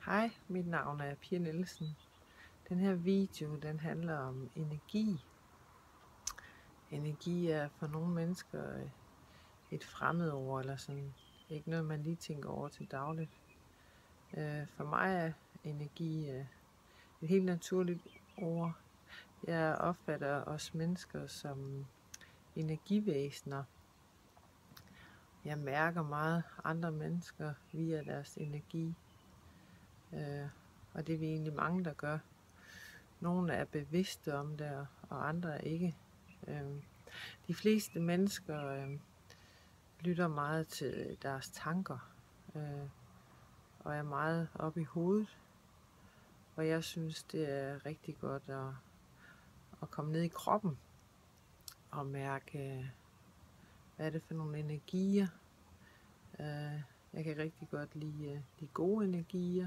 Hej, mit navn er Pia Nielsen. Den her video, den handler om energi. Energi er for nogle mennesker et fremmedord, eller sådan ikke noget, man lige tænker over til dagligt. For mig er energi et helt naturligt ord. Jeg opfatter os mennesker som energivæsener. Jeg mærker meget andre mennesker via deres energi. Og det er vi egentlig mange, der gør. Nogle er bevidste om det, og andre er ikke. De fleste mennesker lytter meget til deres tanker, og er meget oppe i hovedet. Og jeg synes, det er rigtig godt at komme ned i kroppen og mærke, hvad er det for nogle energier. Jeg kan rigtig godt lide de gode energier,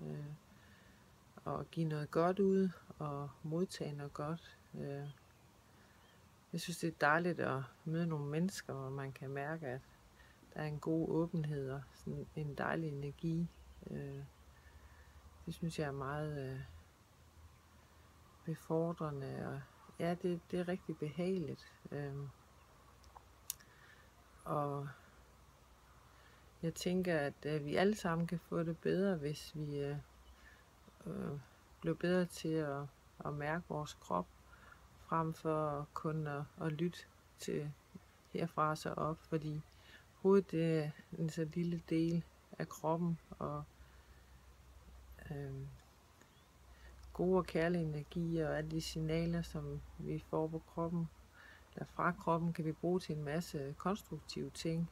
og give noget godt ud og modtage noget godt. Jeg synes, det er dejligt at møde nogle mennesker, hvor man kan mærke, at der er en god åbenhed og sådan en dejlig energi. Det synes jeg er meget befordrende, og ja, det er rigtig behageligt. Og jeg tænker, at vi alle sammen kan få det bedre, hvis vi bliver bedre til at mærke vores krop, frem for kun at lytte til herfra så op, fordi hovedet det er en så lille del af kroppen, og gode og kærlige energier og alle de signaler, som vi får på kroppen, eller fra kroppen, kan vi bruge til en masse konstruktive ting.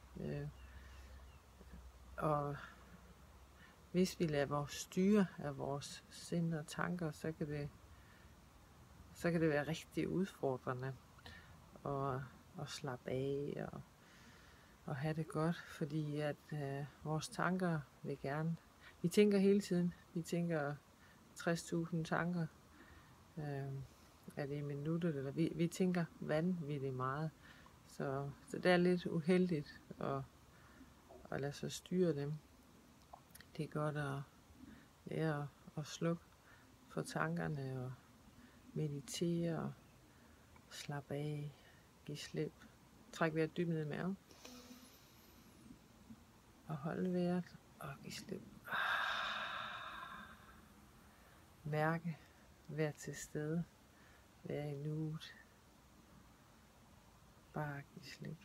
Og hvis vi lader vores styre af vores sind og tanker, så kan det være rigtig udfordrende at slappe af og have det godt, fordi at vores tanker vil gerne. Vi tænker hele tiden. Vi tænker 60.000 tanker. Er det i minuttet, eller vi tænker vanvittigt meget. Så det er lidt uheldigt at lade sig styre dem. Det er godt at lære at slukke for tankerne og meditere og slappe af, give slip. Træk vejret dybt ned i maven. Og holde vejret og give slip. Mærke, vær til stede, vær i nuet. Bare give slip.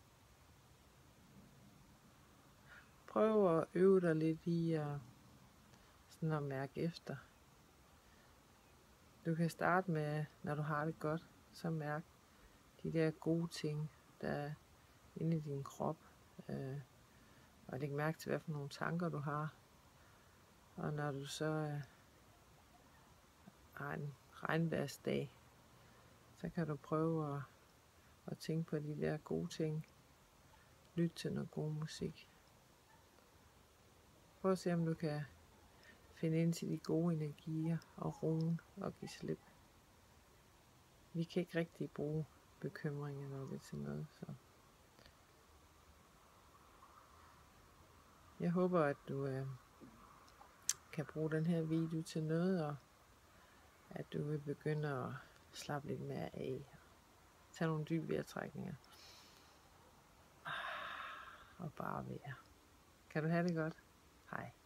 Prøv at øve dig lidt i sådan at mærke efter. Du kan starte med, når du har det godt, så mærk de der gode ting, der er inde i din krop. Og læg mærke til, hvad for nogle tanker du har. Og når du så har en regnværsdag, så kan du prøve at tænke på de der gode ting. Lyt til noget god musik. Prøv at se, om du kan finde ind til de gode energier og roen og give slip. Vi kan ikke rigtig bruge bekymringer, når det er til noget. Så jeg håber, at du kan bruge den her video til noget, og at du vil begynde at slappe lidt mere af. Tag nogle dybe vejrtrækninger. Og bare være. Kan du have det godt? Hej.